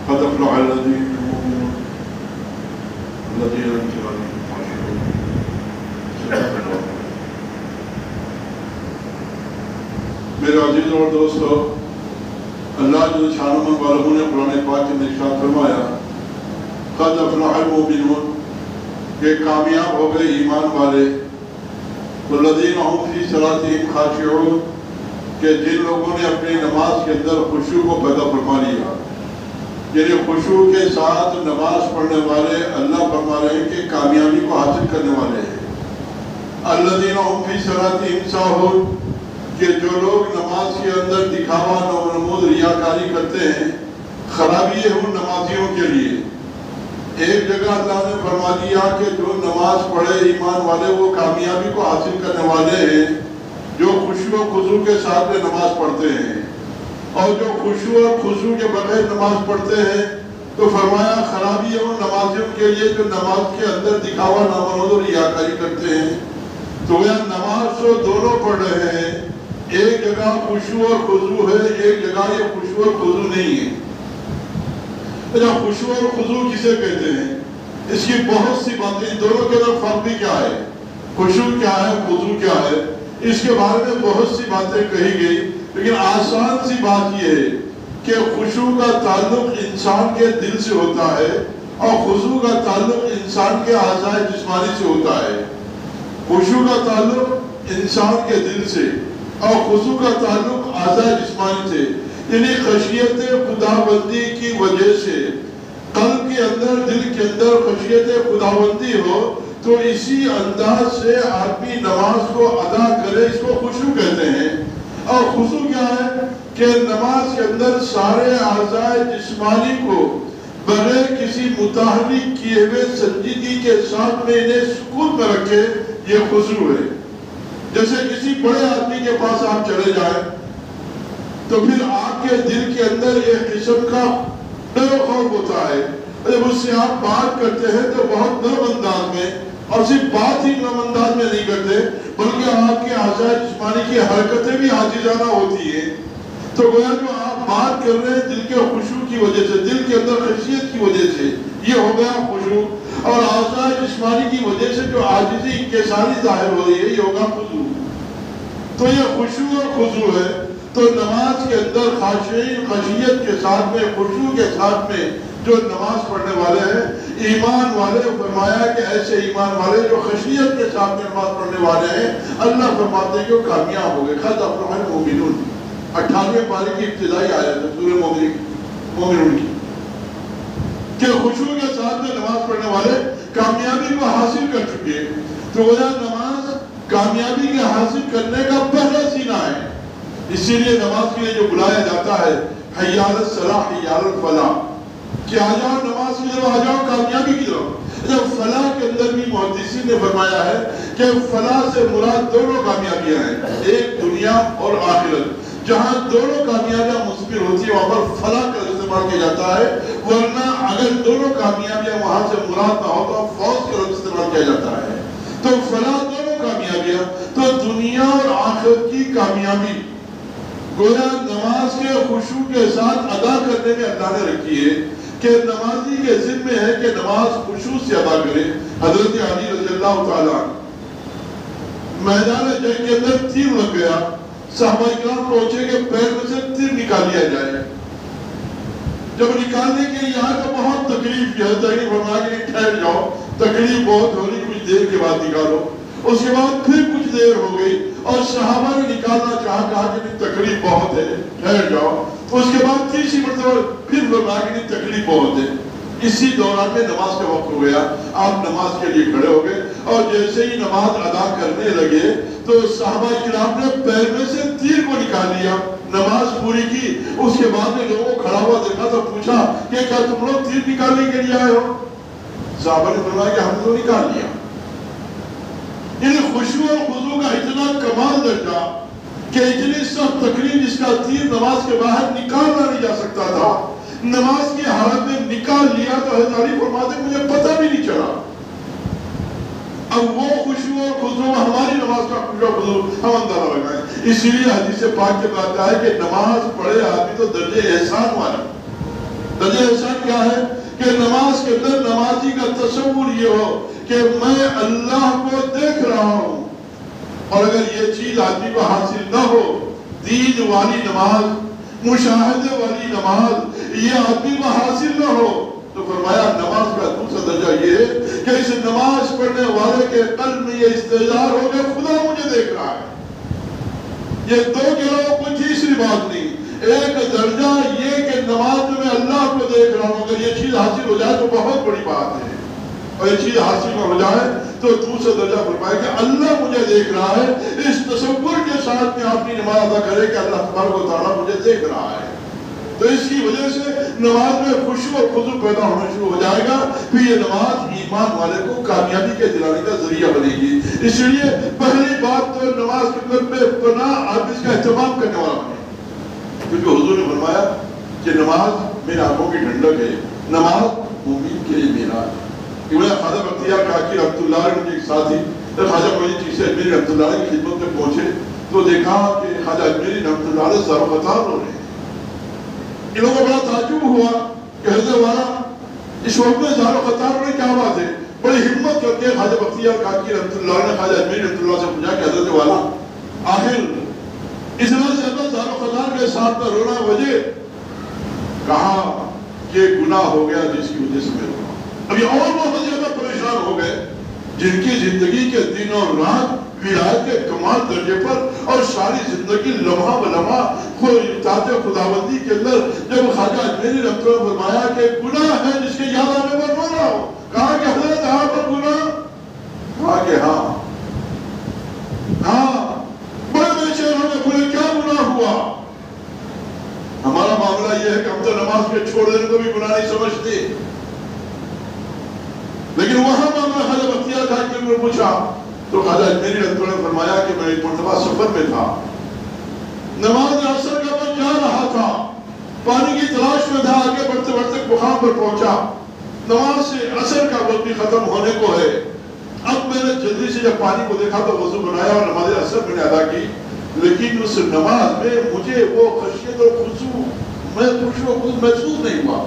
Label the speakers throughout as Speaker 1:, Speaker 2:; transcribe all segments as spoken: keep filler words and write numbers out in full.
Speaker 1: قد افلح الذين يؤمنون الذين هم في ربهم خاشعون. میرے عزیزوں اور دوستو، اللہ جل شانہ والوں نے قرآن پاک میں ارشاد فرمایا قد افلح المؤمنون کہ کامیاب ہو گئے ایمان والے، والذین هم فی صلاتهم خاشعون کہ جن لوگوں نے اپنی نماز کے اندر خشوع کو پیدا فرما لیا، یعنی خشوع کے ساتھ نماز پڑھنے والے اللہ فرما رہے ہیں کہ کامیابی کو حاصل کرنے والے ہیں۔ الذین هم فی صلاتهم ساہون کہ جو لوگ نماز کے اندر دکھاوا نمود ریاکاری کرتے ہیں، خرابی ہے ان نمازیوں کے لیے۔ ایک جگہ اللہ نے فرما دیا کہ جو نماز پڑھے ایمان والے وہ کامیابی کو حاصل کرنے والے ہیں، جو خشوع و خضوع کے ساتھ میں نماز پڑھتے ہیں، اور جو خشوع اور خضوع کے بغیر نماز پڑھتے ہیں تو فرمایا خرابی ہے ان نمازیوں کے لیے جو نماز کے اندر دکھاوا نامنود اور ریاکاری کرتے ہیں۔ تو وہ نماز تو دونوں پڑھ رہے ہیں، ایک جگہ خشوع اور خضوع ہے، ایک جگہ یہ خشوع اور خضوع نہیں ہے۔ خشوع اور خضوع کسے کہتے ہیں؟ اس کی بہت سی باتیں، ان دونوں کے اندر فرق بھی کیا ہے، خشوع کیا ہے، خضوع کیا ہے، اس کے بارے میں بہت سی باتیں کہی گئی، لیکن آسان سی بات یہ ہے کہ خشوع کا تعلق انسان کے دل سے ہوتا ہے اور خضوع کا تعلق انسان کے اعضاء جسمانی سے ہوتا ہے۔ خشوع کا تعلق انسان کے دل سے اور خضوع کا تعلق اعضاء جسمانی سے، یعنی خشیت خداوندی کی وجہ سے قلب کے اندر، دل کے اندر خشیت خداوندی ہو تو اسی انداز سے آدمی نماز کو ادا کرے، اس کو خشوع کہتے ہیں۔ اور خضوع کیا ہے کہ نماز کے اندر سارے اعضاء جسمانی کو بغیر کسی متحرک کیے ہوئے سنجیدگی کے ساتھ میں انہیں سکون میں رکھے، یہ خضوع ہے۔ جیسے کسی بڑے آدمی کے پاس آپ چلے جائیں تو پھر آپ کے دل کے اندر ایک قسم کا ڈر و خوف ہوتا ہے، جب اس سے آپ بات کرتے ہیں تو بہت نرم انداز میں، اور صرف بات ہی نرم انداز میں نہیں کرتے بلکہ آپ کے اعضاء جسمانی کی حرکتیں بھی عاجزانہ ہوتی ہیں۔ تو گویا جو آپ بات کر رہے ہیں دل کے خشوع کی وجہ سے، دل کے اندر خشیت کی وجہ سے، یہ ہو گیا خشوع، اور اعضاء جسمانی کی وجہ سے جو عاجزی انکساری ظاہر ہو رہی ہے یہ ہوگا خضوع۔ تو یہ خشوع اور خضوع ہے۔ تو نماز کے اندر خاشعین خشیت کے ساتھ میں، خشوع کے ساتھ میں جو نماز پڑھنے والے ہیں، ایمان والے، فرمایا کہ ایسے ایمان والے جو خشیت کے ساتھ میں نماز پڑھنے والے ہیں، اللہ فرماتے ہیں کہ وہ کامیاب ہو گئے۔ قد افلح المؤمنون، اٹھانویں پارے کی ابتدائی آیت ہے سورہ مومنون کی، کہ خشوع کے ساتھ میں نماز پڑھنے والے کامیابی کو حاصل کر چکے۔ تو وہ نماز کامیابی کے حاصل کرنے کا پہلا سینہ ہے، اسی لیے نماز کے لیے جو بلایا جاتا ہے حی علی الصلاح حی علی الفلاح، کہ آ جاؤ نماز کی طرف، آ جاؤ کامیابی کی طرف۔ جب فلاح کے اندر بھی محدثین نے فرمایا ہے کہ فلاح سے مراد دونوں کامیابیاں ہیں، ایک دنیا اور آخرت۔ جہاں دونوں کامیابیاں مثمر ہوتی ہیں وہاں پر فلاح کا استعمال کیا جاتا ہے، ورنہ اگر دونوں کامیابیاں وہاں سے مراد نہ ہو تو فوز کا استعمال کیا جاتا ہے۔ تو فلاح دونوں کامیابیاں، تو دنیا اور آخرت کی کامیابی گویا نماز کے خشوع کے ساتھ ادا کرنے میں اللہ نے رکھی ہے، کہ نمازی کے ذمہ ہے کہ نماز خشوع سے ادا کرے۔ حضرت علی رضی اللہ تعالیٰ میدان جنگ کے اندر تیر لگ گیا، صحابہ کرام پہنچے کہ پیر میں سے تیر نکال لیا جائے۔ جب نکالنے کے لیے آئے تو بہت تکلیف کی، حضرت علی فرمایا کہ ٹھہر جاؤ، تکلیف بہت ہو رہی، کچھ دیر کے بعد نکالو۔ اس کے بعد پھر کچھ دیر ہو گئی اور صحابہ نے نکالنا چاہا، کہا کہ تکلیف بہت ہے، ٹھہر جاؤ۔ اس کے بعد تیسری مرتبہ پھر فرمایا کہ تکلیف بہت ہے۔ اسی دوران میں نماز کا وقت ہو گیا، آپ نماز کے لیے کھڑے ہو گئے، اور جیسے ہی نماز ادا کرنے لگے تو صحابہ کرام نے پیر میں سے تیر کو نکال لیا، نماز پوری کی۔ اس کے بعد میں لوگوں کو کھڑا ہوا دیکھا تو پوچھا کہ کیا تم لوگ تیر نکالنے کے لیے آئے ہو؟ صحابہ نے فرمایا کہ ہم نے تو نکال لیا۔ یعنی خشوع اور خضوع کا اتنا کمال درجہ کہ اتنی سخت تکلیف جس کا تیر نماز کے باہر نکالنا نہیں جا سکتا تھا، نماز کی حالت میں نکال لیا تو حضرت علی فرماتے مجھے پتہ بھی نہیں چلا۔ اب وہ خشوع اور خضوع، ہماری نماز کا خشوع اور خضوع ہم اندازہ لگائیں۔ اسی لیے حدیث پاک کے بعد ہے کہ نماز پڑھے آدمی تو درجے احسان والا، درجہ احسان کیا ہے کہ نماز کے اندر نمازی کا تصور یہ ہو کہ میں اللہ کو دیکھ رہا ہوں، اور اگر یہ چیز آدمی کو حاصل نہ ہو، دید والی نماز، مشاہدے والی نماز، یہ آدمی کو حاصل نہ ہو، تو فرمایا نماز کا دوسرا درجہ یہ ہے کہ اس نماز پڑھنے والے کے قلب میں یہ استحضار ہو کہ خدا مجھے دیکھ رہا ہے۔ یہ دو کے علاوہ کوئی تیسری بات نہیں، ایک درجہ یہ کہ نماز میں میں اللہ کو دیکھ رہا ہوں، اگر یہ چیز حاصل ہو جائے تو بہت بڑی بات ہے، اور یہ چیز حاصل ہو جائے تو دوسرا درجہ فرمایا کہ اللہ مجھے دیکھ رہا ہے۔ اس تصور کے ساتھ میں اپنی نماز ادا کرے کہ اللہ تبارک و تعالیٰ مجھے دیکھ رہا ہے، تو اس کی وجہ سے نماز میں خشوع و خضوع پیدا ہونا شروع ہو جائے گا، پھر یہ نماز ایمان والے کو کامیابی کے دلانے کا ذریعہ بنے گی۔ اس لیے پہلی بات تو نماز کے اندر بے پناہ آدمی اس کا اہتمام کرنے والا بنے، کیونکہ حضور نے فرمایا کہ نماز میرے آنکھوں کی ٹھنڈک ہے، نماز مومن کے لیے معراج ہے۔ خواجہ بختیار کاکی رحمۃ اللہ علیہ کے ایک ساتھی خواجہ معین چشتی اجمیری رحمۃ اللہ علیہ کی خدمت میں پہنچے تو دیکھا کہ خواجہ اجمیری رحمۃ اللہ علیہ زار و قطار ہو رہے ہیں۔ ان لوگوں کو بڑا تعجب ہوا کہ حضرت والا اس وقت میں زار و قطار ہو رہے، کیا بات ہے؟ بڑی ہمت کر کے خواجہ بختیار کاکی رحمۃ اللہ علیہ نے خواجہ اجمیری رحمۃ اللہ سے پوچھا کہ حضرت والا آخر اتنا زیادہ زار و قطار کے ساتھ میں رونا وجہ؟ کہا کہ گناہ ہو گیا جس کی وجہ سے میں رونا۔ اب یہ اور بہت زیادہ پریشان ہو گئے جن کی زندگی کے دن اور رات ولایت کے کمال درجے پر اور ساری زندگی لمحہ بلمحہ اطاعت خداوندی کے اندر، جب خواجہ اجمیری رحمۃ اللہ نے فرمایا کہ گناہ ہے جس کے یاد آنے پر رو رہا ہو، کہا کہ حضرت آپ پر گناہ؟ کہا کہ ہاں ہاں بڑے بڑے شہروں میں بولے کیا گناہ ہوا؟ ہمارا معاملہ یہ ہے کہ ہم تو نماز کے چھوڑ دینے کو بھی گناہ نہیں سمجھتے، لیکن وہاں معاملہ خواجہ بختیار کاکی نے پوچھا تو خواجہ اجمیری رحمۃ اللہ نے فرمایا کہ میں ایک مرتبہ سفر میں تھا، نماز عصر کا وقت جا رہا تھا، پانی کی تلاش میں تھا، آگے بڑھتے بڑھتے مقام پر پہنچا، نماز سے عصر کا وقت بھی ختم ہونے کو ہے۔ اب میں نے جلدی سے جب پانی کو دیکھا تو وضو بنایا اور نماز عصر میں نے ادا کی، لیکن اس نماز میں مجھے وہ خشیت اور خضوع میں خشوع و خضوع محسوس نہیں ہوا۔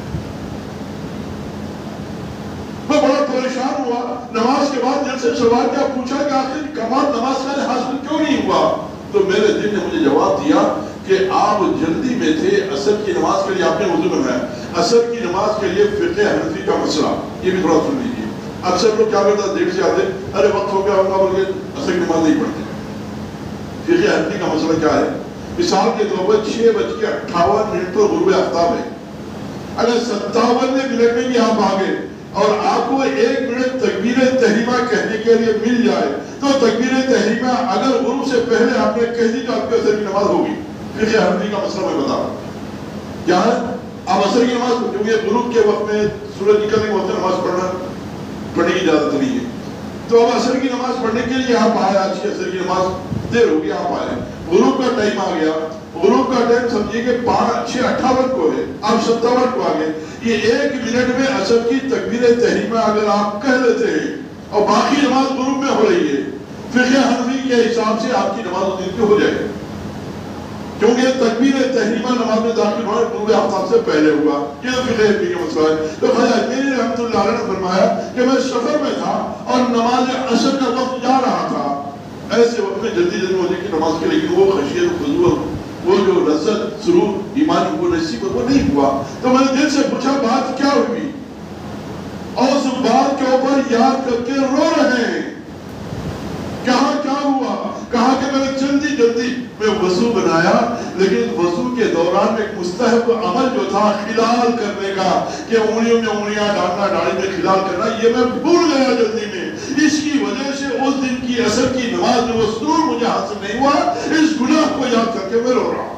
Speaker 1: میں بڑا پریشان ہوا، نماز کے بعد دل سے سوال کیا پوچھا کہ آخر کمال نماز کا حاصل کیوں نہیں ہوا؟ تو میرے دل نے مجھے جواب دیا کہ آپ جلدی میں تھے، عصر کی نماز کے لیے آپ نے وضو بنایا، عصر کی نماز کے لیے فقہ حنفی کا مسئلہ، یہ بھی تھوڑا سن لیجیے۔ اکثر لوگ کیا کرتا دیر سے آتے، ارے وقت ہو گیا ہوگا بول کے عصر کی نماز نہیں پڑھتے۔ فقہ حنفی کا مسئلہ کیا ہے؟ مثال کے طور پر چھ بج کے اٹھاون منٹ پر غروب آفتاب ہے، اگر ستاون منٹ میں بھی آپ آگے اور آپ کو ایک منٹ تکبیر تحریمہ کہنے کے لیے مل جائے تو تکبیر تحریمہ اگر غروب سے پہلے آپ نے کہہ دی تو آپ کے عصر کی نماز ہوگی۔ فقہ حنفی کا مسئلہ میں بتا رہا ہوں کیا ہے، آپ عصر کی نماز کیونکہ غروب کے وقت میں سورج نکلنے کے وقت نماز پڑھنا پڑھنے کی اجازت نہیں ہے، تو اب عصر کی نماز پڑھنے کے لیے آپ آئے، آج کی عصر کی نماز دیر ہوگی، آپ آئے، غروب کا ٹائم آ گیا، غروب کا ٹائم سمجھیے کہ پانچ چھ اٹھاون کو ہے، آپ ستاون کو آگے، یہ ایک منٹ میں عصر کی تکبیر تحریمہ اگر آپ کہہ لیتے ہیں اور باقی نماز غروب میں ہو رہی ہے، فقہ حنفی کے حساب سے آپ کی نماز دن کی ہو جائے گی، کیونکہ تکبیر تحریمہ نماز میں داخل ہونے غروب آفتاب سے پہلے ہوا۔ یہ تو فقہ حنفی کا مسئلہ ہے۔ تو خواجہ اجمیری رحمۃ اللہ علیہ نے فرمایا کہ میں سفر میں تھا اور نماز عصر کا وقت جا رہا تھا، ایسے وقت میں جلدی جلدی ہونے کی نماز کے، لیکن وہ خشیت و خضوع وہ جو لذت سرور ایمان وہ نصیب وہ نہیں ہوا۔ تو میں نے دل سے پوچھا بات کیا ہوئی، اور اس بات کے اوپر یاد کر کے رو رہے ہیں، کہاں کیا ہوا؟ کہا کہ میں نے جلدی جلدی میں وضو بنایا، لیکن وضو کے دوران میں ایک مستحب عمل جو تھا خلال کرنے کا کہ انگلیوں میں انگلیاں ڈالنا، داڑھی میں خلال کرنا، یہ میں بھول گیا جلدی میں، اس کی وجہ سے اس دن کی عصر کی نماز میں وہ سرور مجھے حاصل نہیں ہوا، اس گناہ کو یاد کر کے میں رو رہا ہوں۔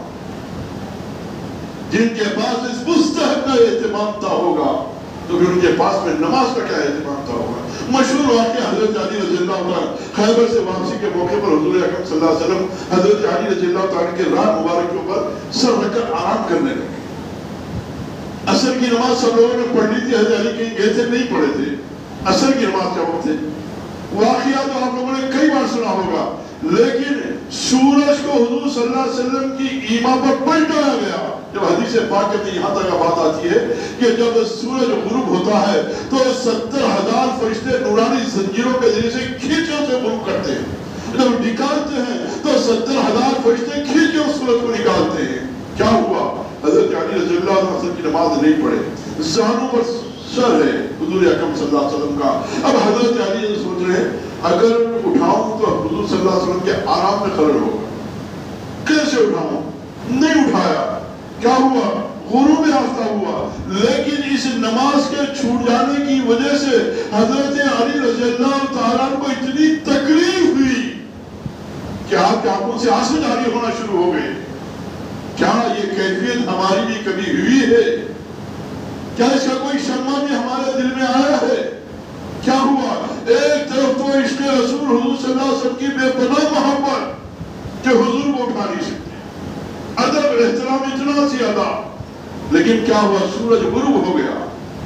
Speaker 1: جن کے پاس اس مستحب کا اہتمام تھا ہوگا تو پھر ان کے پاس میں نماز کا کیا اہتمام تھا ہوگا۔ مشہور واقعہ حضرت علی رضی اللہ عنہ خیبر سے واپسی کے موقع پر حضور اکرم صلی اللہ علیہ وسلم حضرت علی رضی اللہ عنہ کے ران مبارک کے اوپر سر رکھ کر آرام کرنے لگے۔ عصر کی نماز سب لوگوں نے پڑھ لی تھی، حضرت علی کہیں گئے تھے نہیں پڑھے تھے، عصر کی نماز کا وقت ہے۔ واقعہ تو آپ لوگوں نے کئی بار سنا ہوگا، لیکن سورج کو حضور صلی اللہ علیہ وسلم کی ایما پر پلٹایا گیا. جب حدیث پاک میں یہاں تک بات آتی ہے کہ جب سورج غروب ہوتا ہے تو ستر ہزار فرشتے نورانی زنجیروں کے ذریعے سے کھینچوں سے غروب کرتے ہیں. جب نکالتے ہیں تو ستر ہزار فرشتے کھینچوں سورج کو نکالتے ہیں. کیا ہوا؟ حضرت علی رضی اللہ عنہ کی نماز نہیں پڑھے. زانوں پر سر ہے حضور اکرم صلی اللہ علیہ وسلم کا. اب حضرت علی سوچ رہے ہیں اگر اٹھاؤں تو حضور صلی اللہ علیہ وسلم کے آرام میں خلل ہوگا. کیسے اٹھاؤں؟ نہیں اٹھایا. کیا ہوا؟ غروب آفتاب ہوا. لیکن اس نماز کے چھوٹ جانے کی وجہ سے حضرت علی رضی اللہ تعالیٰ کو اتنی تکلیف ہوئی کہ آپ کے آنکھوں سے آنسو جاری ہونا شروع ہو گئے. کیا یہ کیفیت ہماری بھی کبھی ہوئی ہے؟ کیا اس کا کوئی شمع بھی ہمارے دل میں آیا ہے؟ کیا ہوا؟ ایک طرف تو عشق رسول حضور صلی اللہ علیہ وسلم کی بے پناہ محبت کہ حضور کو اٹھا نہیں سکتے، ادب احترام اتنا زیادہ. لیکن کیا ہوا؟ سورج غروب ہو گیا.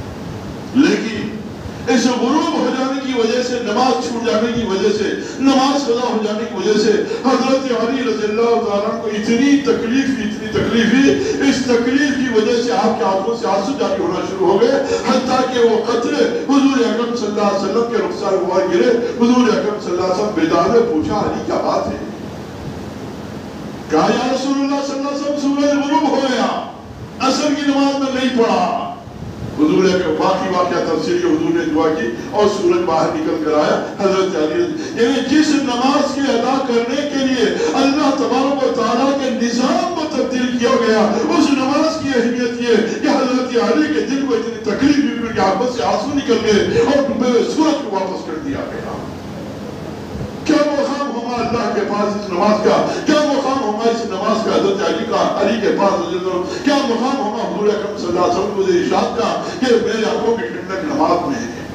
Speaker 1: لیکن اس غروب ہو جانے کی وجہ سے، نماز چھوٹ جانے کی وجہ سے، نماز قضا ہو جانے کی وجہ سے حضرت علی رضی اللہ تعالیٰ کو اتنی تکلیف اتنی تکلیف ہوئی. اس تکلیف کی وجہ سے آپ کے آنکھوں سے آنسو جاری ہونا شروع ہو گئے، حتیٰ کہ وہ قطرے حضور اکرم صلی اللہ علیہ وسلم کے رخسار مبارک گرے. حضور اکرم صلی اللہ علیہ وسلم بیدار میں پوچھا علی کیا بات ہے؟ کہا یا رسول اللہ صلی اللہ علیہ وسلم سورج غروب ہو گیا، عصر کی نماز میں نہیں پڑھا. حضور کے باقی واقعہ تفسیر کے حضور نے دعا کی اور سورج باہر نکل کر آیا. حضرت علی یعنی جس نماز کے ادا کرنے کے لیے اللہ تبارک و تعالیٰ کے نظام کو تبدیل کیا گیا، اس نماز کی اہمیت یہ کہ حضرت علی کے دل کو اتنی تکلیف ہوئی کہ آنکھوں سے آنسو نکل گئے اور سورج کو واپس کر دیا گیا. کیا مقام ہوگا اللہ کے پاس اس نماز کا؟ کیا مقام ہوگا اس نماز کا حضرت علی کا علی کے پاس؟ کیا مقام ہوگا حضور اکرم صلی اللہ علیہ وسلم کو ارشاد کا کہ میرے آنکھوں کی ٹھنڈک نماز میں ہے؟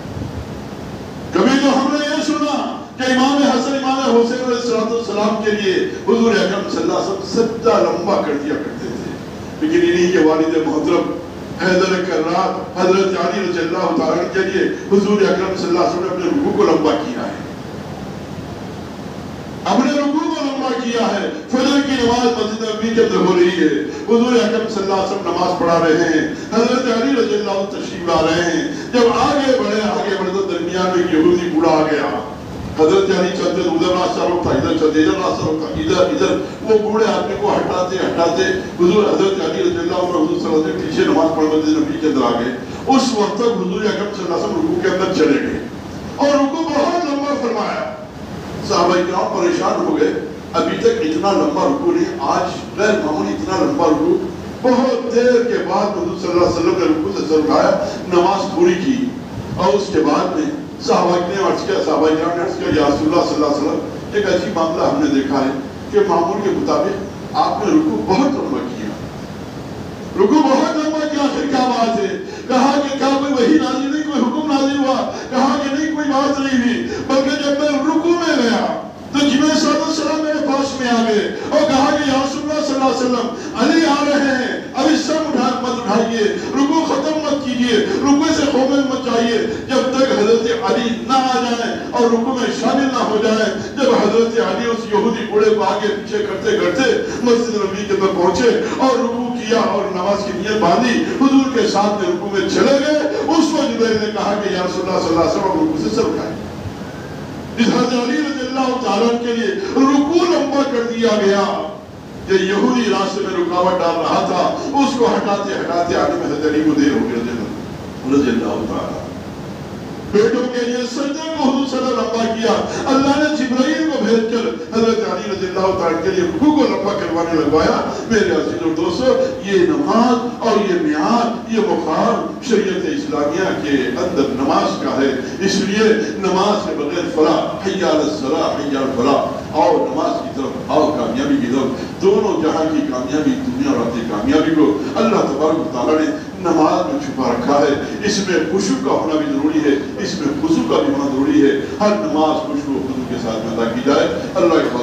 Speaker 1: کبھی تو ہم نے یہ سنا کہ امام حسن امام حسین علیہ السلام کے لیے حضور اکرم صلی اللہ علیہ وسلم سجدہ لمبا کر دیا کرتے تھے. لیکن انہی کے والد محترم حیدر کرار حضرت علی رضی اللہ تعالیٰ کے لیے حضور اکرم صلی اللہ علیہ وسلم نے اپنے رکوع کو لمبا کیا ہے، اپنے رکوع کو لمبا کیا ہے. فجر کی نماز مسجد نبوی کے اندر ہو رہی ہے، حضور اکرم صلی اللہ علیہ وسلم نماز پڑھا رہے ہیں، حضرت علی رضی اللہ عنہ تشریف لا رہے ہیں. جب آگے بڑھے آگے بڑھے تو درمیان میں ایک یہودی بوڑھا آ گیا. حضرت علی چلتے ادھر راستہ روکتا، ادھر چلتے ادھر راستہ روکتا، ادھر ادھر وہ بوڑھے آدمی کو ہٹاتے ہٹاتے حضور حضرت علی رضی اللہ عنہ حضور صلی اللہ علیہ وسلم پیچھے نماز پڑھ مسجد نبوی کے اندر آ گئے. اس وقت تک حضور اکرم صلی اللہ علیہ وسلم رکوع کے اندر چلے گئے اور رکوع بہت لمبا فرمایا. صحابہ کرام پریشان ہو گئے، ابھی تک اتنا لمبا رکوع نہیں، آج غیر معمولی اتنا لمبا رکوع. بہت دیر کے بعد حضور صلی اللہ علیہ وسلم نے رکوع سے سر اٹھایا، نماز پوری کی اور اس کے بعد میں صحابہ نے عرض کیا صحابہ کرام نے عرض کیا یا رسول اللہ صلی اللہ علیہ وسلم ایک عجیب معاملہ ہم نے دیکھا ہے کہ معمول کے مطابق آپ نے رکوع بہت لمبا کیا، رکوع بہت لمبا کیا، آخر کیا بات ہے؟ کہا کہ کیا کوئی وحی نازل نہیں، کوئی حکم نازل ہوا؟ کہا کہ نہیں کوئی بات نہیں ہوئی، بلکہ جب میں رکوع میں گیا تو جبریل صلی اللہ علیہ وسلم میرے پاس میں آ گئے اور کہا کہ یا رسول اللہ صلی اللہ علیہ وسلم علی آ رہے ہیں، ابھی سر اٹھا مت اٹھائیے، رکوع ختم مت کیجیے، رکوع سے خوفن مت جائیے جب تک حضرت علی نہ آ جائیں اور رکوع میں شامل نہ ہو جائیں. جب حضرت علی اس یہودی بوڑھے کو آگے پیچھے کرتے کرتے مسجد نبوی کے اندر پہنچے اور رکوع کیا اور نماز کی نیت باندھی، حضور کے ساتھ میں رکوع میں چلے گئے. اس وقت جبریل نے کہا کہ یا رسول اللہ صلی اللہ علیہ وسلم رکوع سے سر اٹھائیں. اس حضرت علی رضی اللہ تعالیٰ کے لیے رکوع لمبا کر دیا گیا. یہ یہودی راستے میں رکاوٹ ڈال رہا تھا، اس کو ہٹاتے ہٹاتے آگے میں حضرت علی کو دیر ہو گیا رضی اللہ تعالیٰ. بیٹوں کے لیے سجدے کو حضور صلی اللہ لمبا کیا. اللہ نے جبرائیل کو بھیج کر حضرت علی رضی اللہ تعالیٰ کے لیے رکوع کو لمبا کروانے لگوایا. میرے عزیز اور دوستو، یہ نماز اور یہ معیار، یہ مقام شریعت اسلامیہ کے اندر نماز کا ہے. اس لیے نماز کے بغیر فلاح، حی علی الصلاح، حی علی الفلاح، آؤ نماز کی طرف، آؤ کامیابی کی طرف. دونوں جہاں کی کامیابی، دنیا اور آخرت کی کامیابی کو اللہ تبارک و تعالیٰ نے نماز میں چھپا رکھا ہے. اس میں خشوع کا ہونا بھی ضروری ہے، اس میں خضوع کا بھی ہونا ضروری ہے. ہر نماز خشوع و خضوع کے ساتھ ادا کی جائے. اللہ